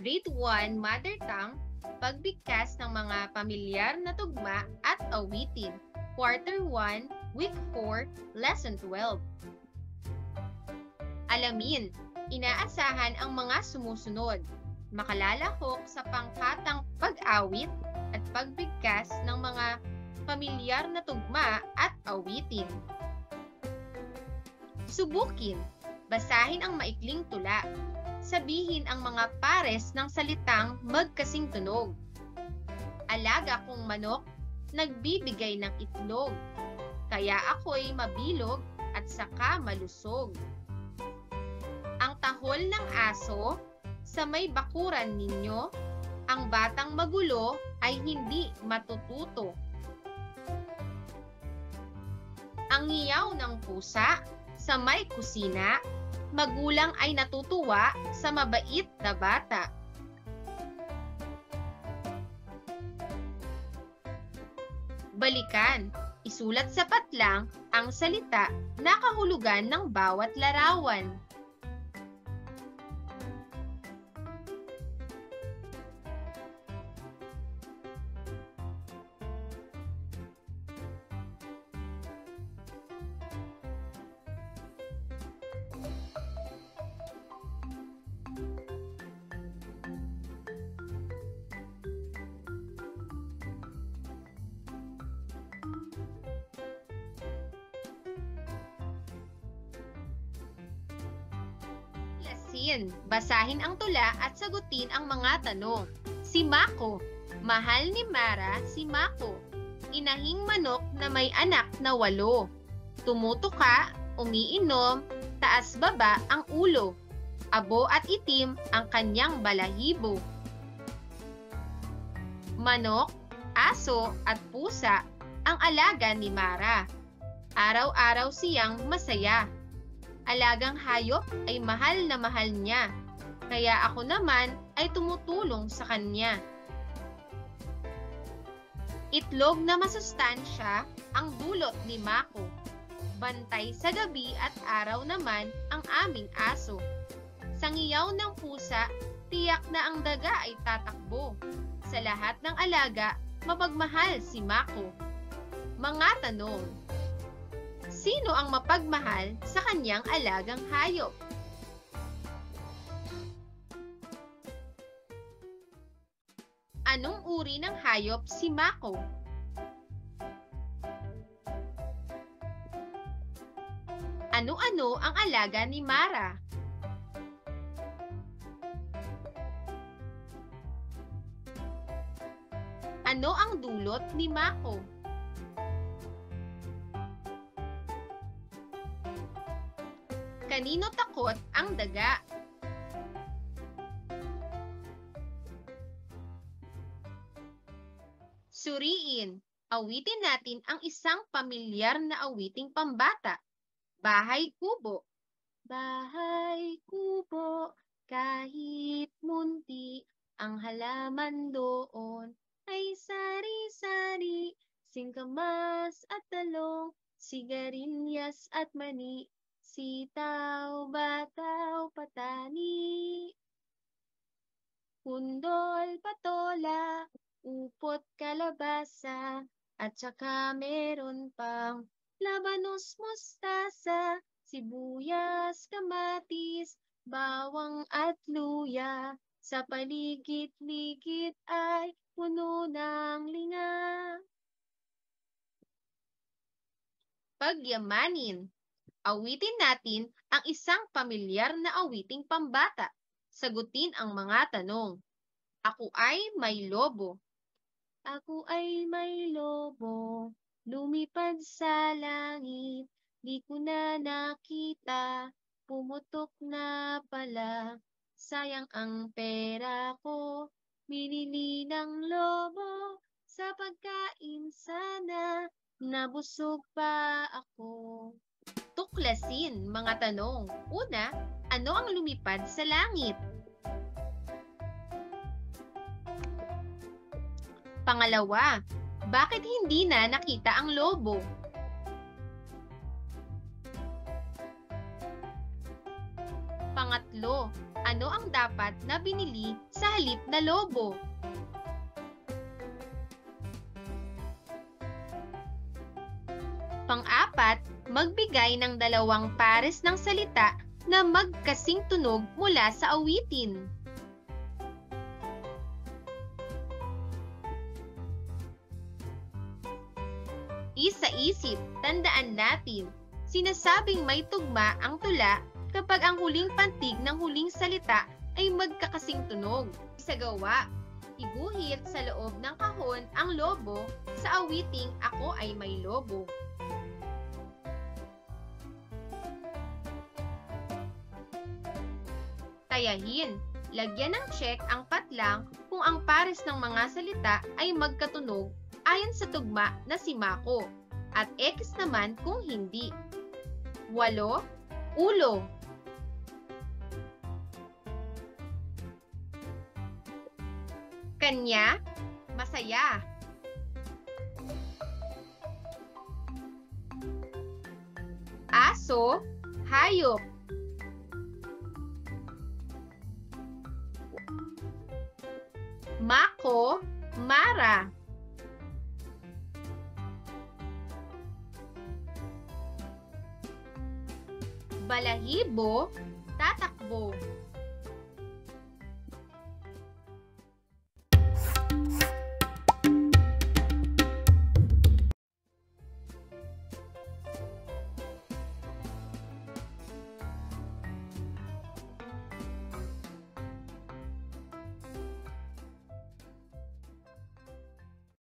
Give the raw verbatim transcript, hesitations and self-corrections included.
Grade one Mother Tongue, pagbigkas ng mga pamilyar na tugma at awitin. Quarter one, Week four, Lesson twelve. Alamin, inaasahan ang mga sumusunod. Makalalahok sa pangkatang pag-awit at pagbigkas ng mga pamilyar na tugma at awitin. Subukin, basahin ang maikling tula. Sabihin ang mga pares ng salitang magkasing tunog. Alaga kong manok, nagbibigay ng itlog. Kaya ako'y mabilog at saka malusog. Ang tahol ng aso, sa may bakuran ninyo, ang batang magulo ay hindi matututo. Ang hiyaw ng pusa, sa may kusina, magulang ay natutuwa sa mabait na bata. Balikan, isulat sa patlang ang salita na kahulugan ng bawat larawan. Lasin, basahin ang tula at sagutin ang mga tanong. Si Mako, mahal ni Mara si Mako. Inahing manok na may anak na walo. Tumutuka, umiinom, taas-baba ang ulo. Abo at itim ang kanyang balahibo. Manok, aso at pusa ang alaga ni Mara. Araw-araw siyang masaya. Alagang hayop ay mahal na mahal niya, kaya ako naman ay tumutulong sa kanya. Itlog na masustansya ang dulot ni Mako. Bantay sa gabi at araw naman ang aming aso. Sa ngiyaw ng pusa, tiyak na ang daga ay tatakbo. Sa lahat ng alaga, mapagmahal si Mako. Mga tanong. Sino ang mapagmahal sa kanyang alagang hayop? Anong uri ng hayop si Mako? Ano-ano ang alaga ni Mara? Ano ang dulot ni Mako? Kanino takot ang daga? Suriin, awitin natin ang isang pamilyar na awiting pambata. Bahay kubo. Bahay kubo, kahit munti, ang halaman doon ay sari-sari, singkamas at talong, sigarilyas at mani, sitaw, bataw, patani, kundol, patola, upot, kalabasa, at saka meron pang labanos, mustasa, sibuyas, kamatis, bawang at luya. Sa paligid-ligid ay puno ng linga. Pagyamanin. Awitin natin ang isang pamilyar na awiting pambata. Sagutin ang mga tanong. Ako ay may lobo. Ako ay may lobo. Lumipad sa langit. Di ko na nakita. Pumutok na pala. Sayang ang pera ko. Binili ng lobo. Sa pagkain sana. Nabusog pa ako. Tuklasin, mga tanong. Una, ano ang lumipad sa langit? Pangalawa, bakit hindi na nakita ang lobo? Pangatlo, Ano ang dapat na binili sa halip na lobo? Pang-apat, magbigay ng dalawang pares ng salita na magkasing tunog mula sa awitin. Isa-isip, tandaan natin, sinasabing may tugma ang tula kapag ang huling pantig ng huling salita ay magkakasing tunog. Sa gawa, iguhit sa loob ng kahon ang lobo sa awiting Ako Ay May Lobo. Tayahin, lagyan ng check ang patlang kung ang pares ng mga salita ay magkatunog ayon sa tugma na si Mako, at X naman kung hindi. Walo, ulo. Kanya, masaya. Aso, hayop. Mako, Mara. Balahibo, tatakbo.